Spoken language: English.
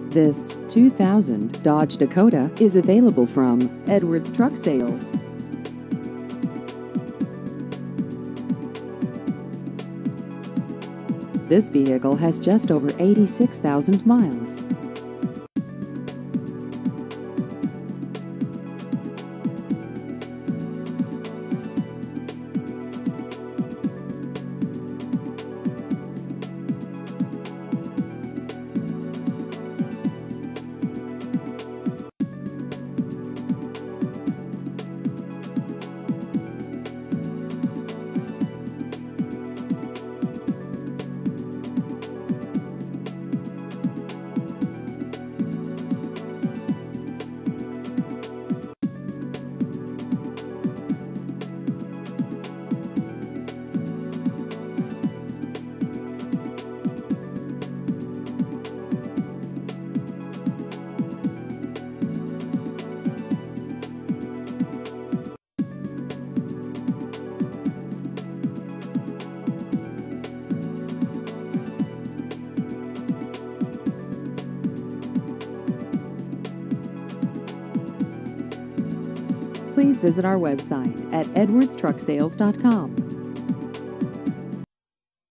This 2000 Dodge Dakota is available from Edwards Truck Sales. This vehicle has just over 86,000 miles. Please visit our website at edwardstrucksales.com.